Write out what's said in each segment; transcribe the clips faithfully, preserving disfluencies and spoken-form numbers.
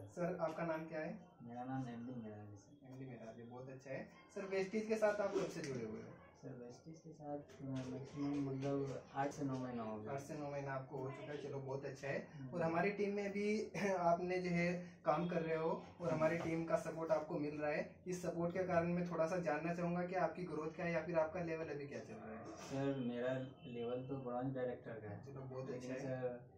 Sir आपका नाम क्या है? मेरा नाम एमडी मेराज है। एमडी मेराज है, बहुत अच्छा है। सर वेस्टीज के साथ आप कब से जुड़े हुए हो? सर वेस्टीज के साथ मैक्सिमम मतलब आठ से नौ महीना हो गया। आठ से नौ महीना आपको हो चुका है, चलो बहुत अच्छा है। और हमारी टीम में भी आपने जो है काम कर रहे हो और हमारी टीम का सपोर्ट आपको मिल रहा है। इस सपोर्ट के कारण मैं थोड़ा सा जानना चाहूँगा कि आपकी ग्रोथ क्या है या फिर आपका लेवल अभी क्या चल रहा है? सर मेरा लेवल तो ब्रॉन्ज डायरेक्टर का है। चलो बहुत अच्छा है।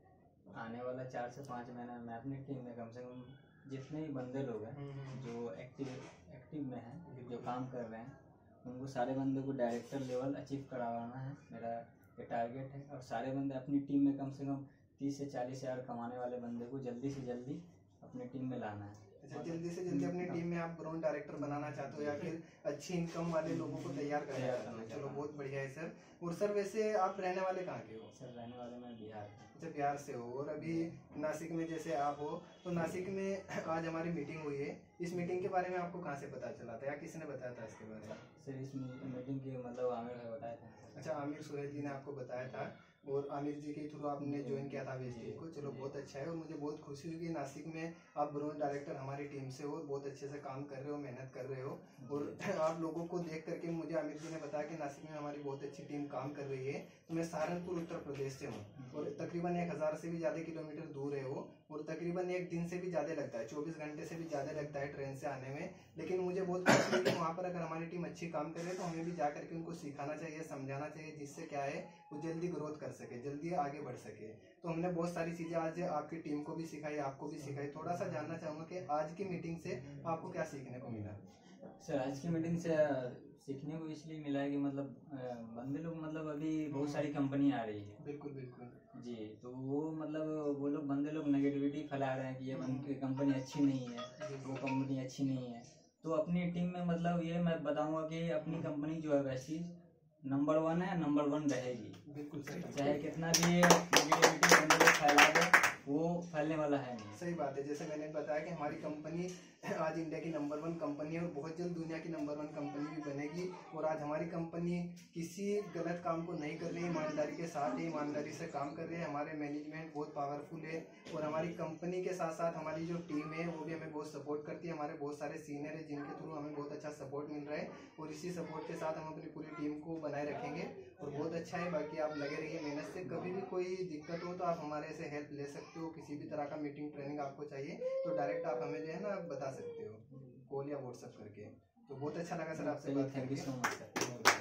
सर आने वाला चार से पाँच महीना मैं अपनी टीम में कम से कम जितने भी बंदे लोग हैं जो एक्टिव एक्टिव में हैं, जो काम कर रहे हैं, उनको सारे बंदे को डायरेक्टर लेवल अचीव करवाना है। मेरा ये टारगेट है। और सारे बंदे अपनी टीम में कम से कम तीस से चालीस हज़ार कमाने वाले बंदे को जल्दी से जल्दी अपनी टीम में लाना है। अच्छा, जल्दी से जल्दी अपनी टीम में आप ब्रांड डायरेक्टर बनाना चाहते हो या फिर अच्छी इनकम वाले लोगों को तैयार करना चाहते हो? चलो बहुत बढ़िया है सर। और सर वैसे आप रहने वाले कहाँ के हो? सर रहने वाले मैं बिहार। अच्छा, बिहार से हो। और अभी नासिक में जैसे आप हो, तो नासिक में आज हमारी मीटिंग हुई है। इस मीटिंग के बारे में आपको कहाँ से पता चला था या किसने बताया था इसके बारे में? सर इस मीटिंग के मतलब आमिर ने बताया था। अच्छा, आमिर सुहेल जी ने आपको बताया था और आमिर जी के थ्रू आपने ज्वाइन किया था वेस्टीज को। चलो बहुत अच्छा है। और मुझे बहुत खुशी हुई कि नासिक में आप ब्रांच डायरेक्टर हमारी टीम से हो और बहुत अच्छे से काम कर रहे हो, मेहनत कर रहे हो। और आप लोगों को देख करके मुझे आमिर जी ने बताया कि नासिक में हमारी बहुत अच्छी टीम काम कर रही है। तो मैं सहारनपुर उत्तर प्रदेश से हूँ और तकरीबन एक हज़ार से भी ज़्यादा किलोमीटर दूर है वो, और तकरीबन एक दिन से भी ज़्यादा लगता है, चौबीस घंटे से भी ज़्यादा लगता है ट्रेन से आने में। लेकिन मुझे बहुत खुशी है कि वहाँ पर अगर हमारी टीम अच्छी काम कर रही है तो हमें भी जा करके उनको सिखाना चाहिए, समझाना चाहिए, जिससे क्या है वो जल्दी ग्रोथ कर सके, जल्दी आगे बढ़ सके। तो हमने बहुत सारी चीज़ें आज आपकी टीम को भी सिखाई, आपको भी सिखाई। थोड़ा सा जानना चाहूँगा कि आज की मीटिंग से आपको क्या सीखने को मिला? सर आज की मीटिंग से सीखने को इसलिए मिला है कि मतलब बंदे लोग मतलब अभी बहुत सारी कंपनी आ रही है। बिल्कुल बिल्कुल जी, तो वो मतलब वो लोग बंदे लोग नेगेटिविटी फैला रहे हैं कि ये कंपनी अच्छी नहीं है, वो कंपनी अच्छी नहीं है। तो अपनी टीम में मतलब ये मैं बताऊंगा कि अपनी कंपनी जो है वेस्टीज नंबर वन है, नंबर वन रहेगी। बिल्कुल सही। चाहे कितना भी नेगेटिविटी बंदे लोग फैला दे, वो फैलने वाला है नहीं। सही बात है। जैसे मैंने बताया कि हमारी कंपनी आज इंडिया की नंबर वन कंपनी है और बहुत जल्द दुनिया की नंबर वन कंपनी भी बनेगी। और आज हमारी कंपनी किसी गलत काम को नहीं कर रही है, ईमानदारी के साथ ही ईमानदारी से काम कर रही है। हमारे मैनेजमेंट बहुत पावरफुल है और हमारी कंपनी के साथ साथ हमारी जो टीम है वो भी हमें बहुत सपोर्ट करती है। हमारे बहुत सारे सीनियर है जिनके थ्रू हमें बहुत अच्छा सपोर्ट मिल रहा है और इसी सपोर्ट के साथ हम अपनी पूरी टीम को बनाए रखेंगे और बहुत अच्छा है। बाकी आप लगे रहिए मेहनत से। कभी भी कोई दिक्कत हो तो आप हमारे से हेल्प ले सकते हो। किसी भी तरह का मीटिंग ट्रेनिंग आपको चाहिए तो डायरेक्ट आप हमें जो है ना बता सकते हो, कॉल या व्हाट्सएप करके। तो बहुत अच्छा लगा सर आपसे बात करके। Thank you so much sir.